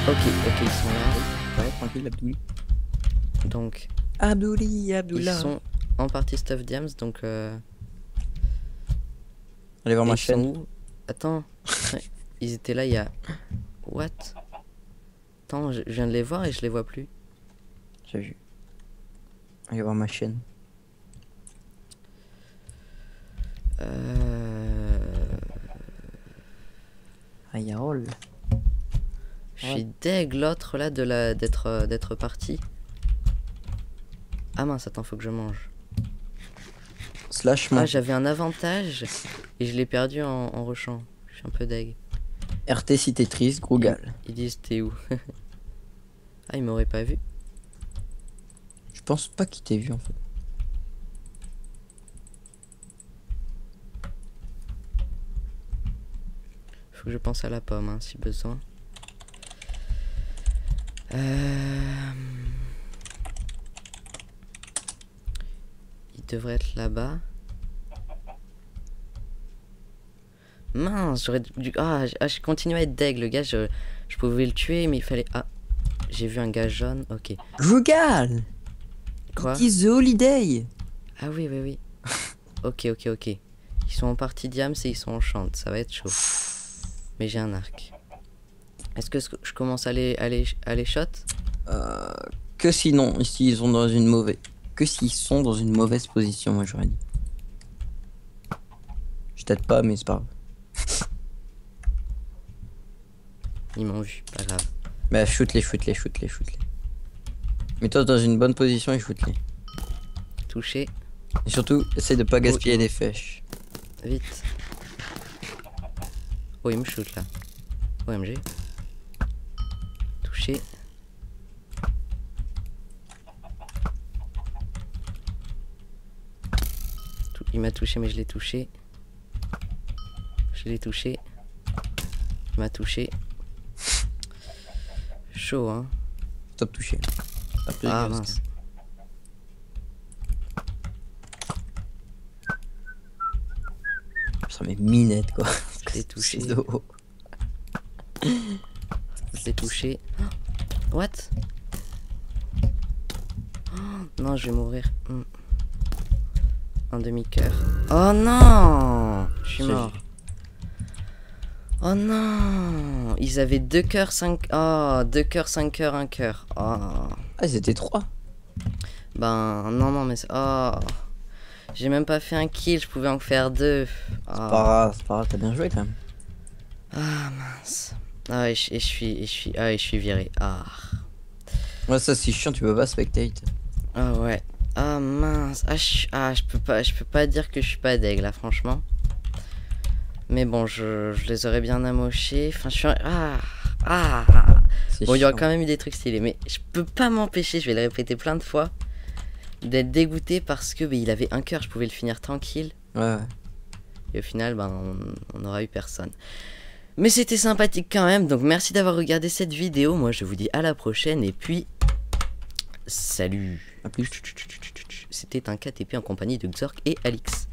Ok, ils sont là. Ouais, tranquille, Abdouli. Donc, Abdouli, Abdoullah. ils sont en partie stuff diams, donc Allez voir et ma ils chaîne. sont où? Attends, ils étaient là il y a... What? Attends, je viens de les voir et je les vois plus. J'ai vu. Allez voir ma chaîne. Ayarol. Je suis deg l'autre là d'être parti. Ah mince, attends, faut que je mange. Slash Ah, moi. j'avais un avantage et je l'ai perdu en rushant. Je suis un peu deg. RT si t'es triste, Grougal. Ils disent t'es où? Ah, ils m'auraient pas vu. Je pense pas qu'il t'ait vu en fait. Faut que je pense à la pomme, hein, si besoin. Il devrait être là-bas. Mince, j'aurais dû... je continue à être deg. Le gars, je pouvais le tuer, mais il fallait... Ah, j'ai vu un gars jaune. Ok. Grougal. Quoi? It is the holiday. Ah oui, oui, oui. Ok. Ils sont en partie diams et ils sont en chante. Ça va être chaud. Mais j'ai un arc. Est-ce que je commence à les shot? Que sinon, ici ils sont dans une mauvaise... Que s'ils sont dans une mauvaise position, moi j'aurais dit. Je t'aide pas, mais c'est pas grave. Ils m'ont vu, pas grave. Bah shoot-les. Mets-toi dans une bonne position et shoot-les. Touché. Et surtout, essaie de pas gaspiller des flèches. Vite. Oh, il me shoot là. OMG. Touché. Il m'a touché, mais je l'ai touché. Je l'ai touché. Il m'a touché. Chaud, hein. Stop touché. Ah mince. Ça met minette quoi. Je l'ai touché. C'est de haut. Je l'ai touché. What? Oh, non, je vais mourir. Un demi-cœur. Oh non! Je suis mort. Oh non! Ils avaient 2 cœurs, 5... Oh, 2 cœurs, 5 cœurs, 1 cœur. Oh. Ah, ils étaient 3. Ben, non, mais... Oh. J'ai même pas fait un kill, je pouvais en faire 2. Oh. C'est pas grave, t'as bien joué quand même. Ah, mince. Ah, et je suis viré. Ah. Ouais, ça c'est chiant, tu peux pas spectate. Ah ouais. Ah mince. Je peux pas dire que je suis pas deg là, franchement. Mais bon, je les aurais bien amochés. Enfin, je suis... Bon, il y aura quand même eu des trucs stylés. Mais je peux pas m'empêcher, je vais le répéter plein de fois, d'être dégoûté parce que il avait un cœur, je pouvais le finir tranquille. Ouais. Et au final, ben, on aura eu personne. Mais c'était sympathique quand même. Donc merci d'avoir regardé cette vidéo. Moi, je vous dis à la prochaine. Et puis, salut. A plus. C'était un KTP en compagnie de Xork et Alix.